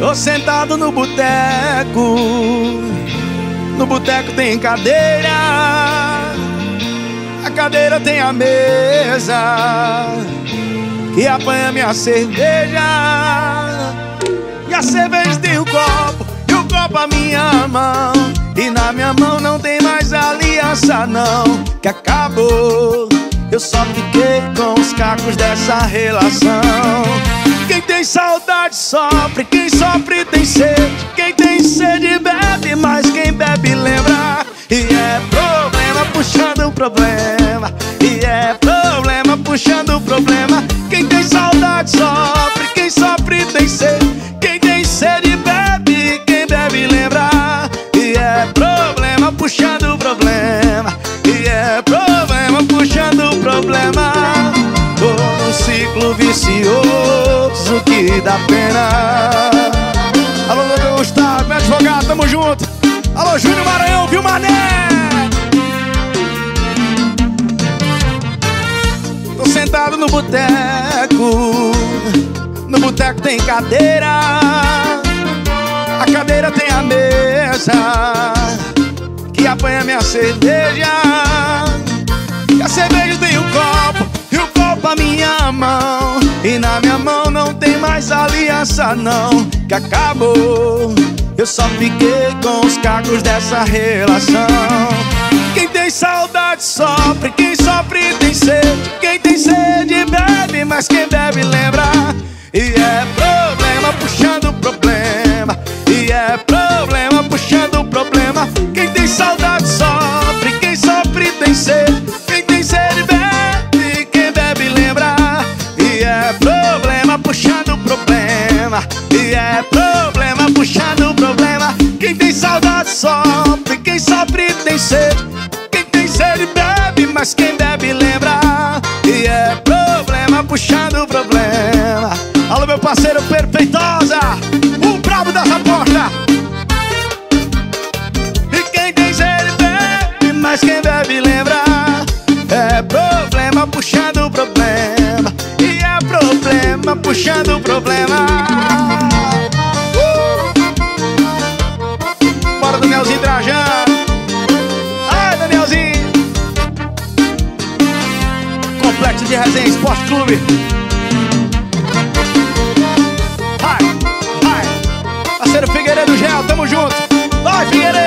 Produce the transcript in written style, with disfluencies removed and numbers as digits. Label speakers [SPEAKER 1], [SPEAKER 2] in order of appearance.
[SPEAKER 1] Tô sentado no boteco. No boteco tem cadeira, a cadeira tem a mesa que apanha minha cerveja. E a cerveja tem o copo, e o copo a minha mão. E na minha mão não tem mais aliança não, que acabou. Eu só fiquei com os cacos dessa relação. Quem tem saudade sofre, quem sofre tem sede. Quem tem sede bebe, mas quem bebe lembra. E é problema puxando problema, e é problema puxando problema. Quem tem saudade sofre, quem sofre tem sede. Quem tem sede bebe, quem bebe lembra. E é problema puxando problema, e é problema puxando problema. Tô num ciclo vicioso que dá pena. Alô, doutor Gustavo, meu advogado, tamo junto. Alô, Júnior Maranhão, viu, mané? Tô sentado no boteco. No boteco tem cadeira, a cadeira tem a mesa que apanha minha cerveja. E a cerveja tem o copo, e o copo a minha mão. E na minha mão não tem mais aliança não, que acabou. Eu só fiquei com os cacos dessa relação. Quem tem saudade sofre, quem sofre tem sede. Quem tem sede bebe, mas quem bebe lembra. E é problema puxando problema, e é problema puxando problema. Quem tem saudade sofre, quem sofre tem sede. Quem tem sede bebe, quem bebe lembra. E é problema puxando problema, e é problema puxando problema. Quem tem saudade sofre, quem sofre tem sede. Quem tem sede bebe, mas quem bebe lembra. E é problema puxando problema. Alô, meu parceiro Perfeitosa, o brabo dessa porta. E quem tem sede bebe, mas quem bebe lembra. É problema puxando problema, e é problema puxando problema. Bora, Danielzinho Trajano. Ai, Danielzinho. Complexo de Resenha Esporte Clube. Parceiro Figueiredo Gel, tamo junto. Vai, Figueiredo!